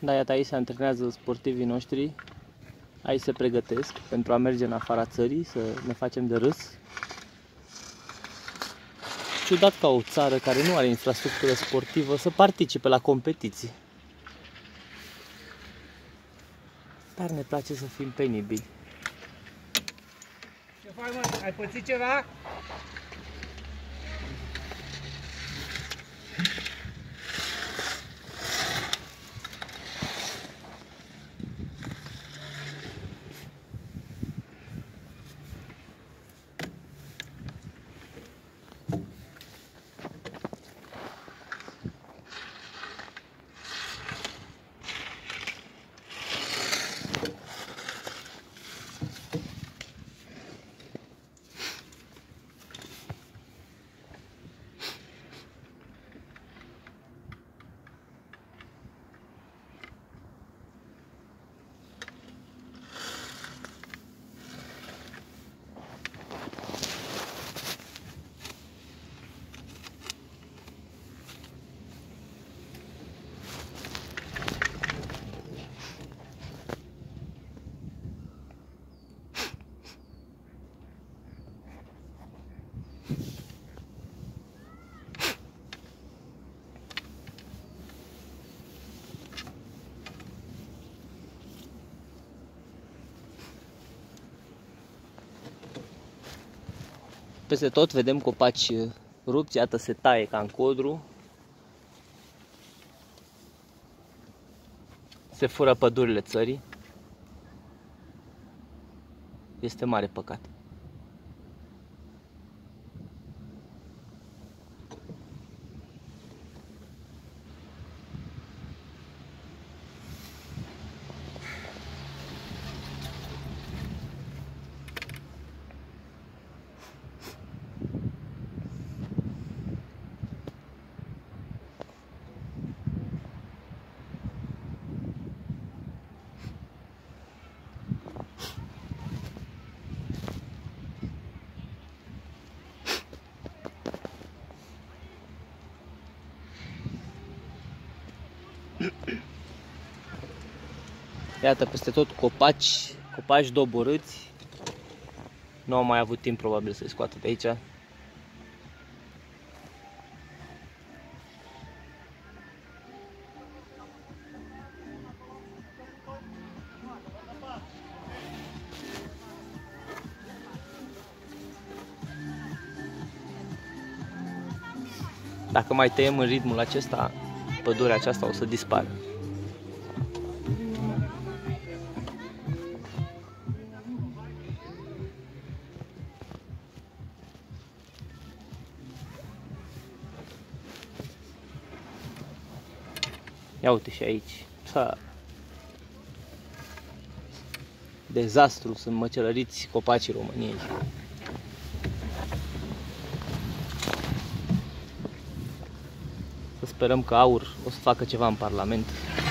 Da, iată, aici se antrenează sportivii noștri. Aici se pregătesc pentru a merge în afara țării, să ne facem de râs. Ciudat ca o țară care nu are infrastructură sportivă să participe la competiții. Dar ne place să fim penibili. Ce faci, mă? Ai pățit ceva? Peste tot vedem copaci rupți, iată se taie ca în codru. Se fură pădurile țării. Este mare păcat. Iată peste tot copaci doborâți. Nu au mai avut timp probabil să-i scoată de aici. Dacă mai tăiem în ritmul acesta, pădurea aceasta o să dispară. Ia uite și aici. Dezastru, sunt măcelăriți copacii României. Să sperăm că AUR o să facă ceva în Parlament.